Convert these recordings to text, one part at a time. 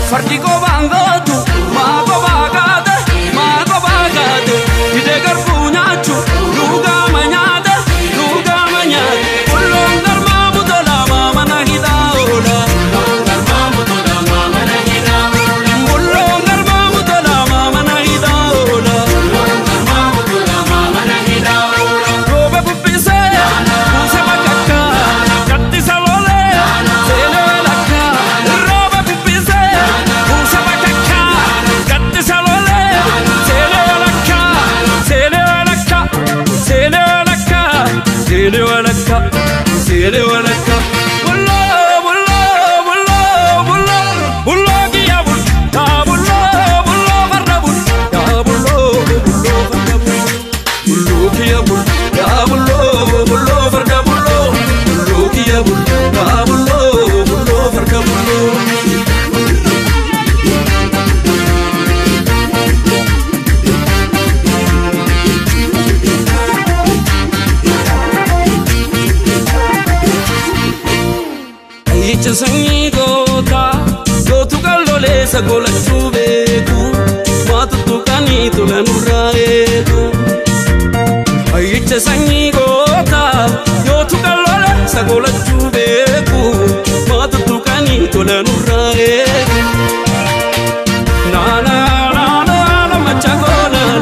fardigo bangotu mago bagade ide garfunyachu luga manyade ulongar mamudola mama nahida ola ulongar mamudola mama nahida ola robe pupise use makaka katti salole sele lakka robe pupise use makaka katti salole sele lakka bullo giya bul ta bullo farda bul ya bullo farda bullo giya bul ya bullo farda bullo giya bul ya bullo farda bullo Sangota, go to Galolesa, go like Subeku, what to Canito and Uraeku. I eat a sangota, go to Galolesa, go like Subeku, what to Canito and Uraeku. Nana, Machagona.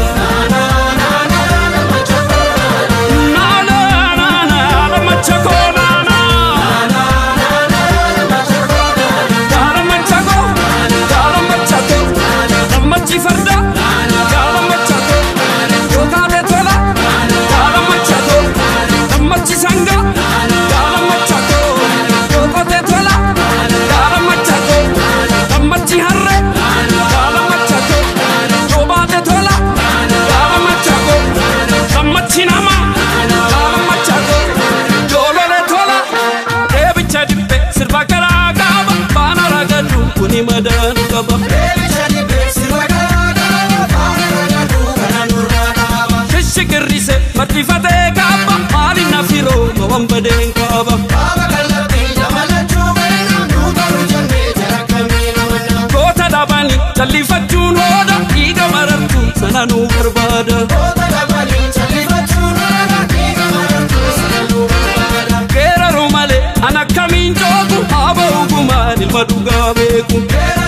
Madan kaba Kishikirrise matifate kaba Mali nafiro mawambade kaba Kota dabani chalifachun hoda Iga marartu sananu barbada Kera romale anakamin jogu Aba uguma nilmaduga beku